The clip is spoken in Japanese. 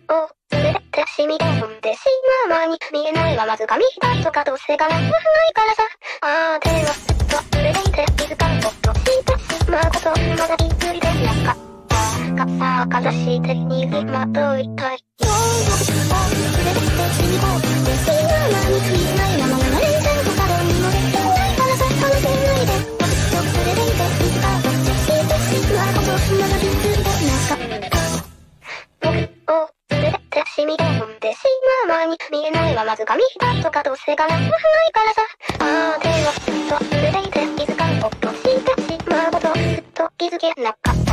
を連れてシミュレーションでしまう間に見えないはまず紙一つとかどうせからないからさ。手をずっと触れていて気づかんことしてしまうことまだびっくりでなかったさあかざしてにまといたいよを連れてシミュレーションでしまう間に見えないまま流れちゃうとかどうにもできないからさ。話せないでずっと触れていて気づかんことしてしまうことまだびっくりでなかったを連れてシミュレーションでしまう前に見えないはまず紙一つとかどうせからないからさ。手をずっと触れていて気づかんことしてしまうことずっと気づけなかった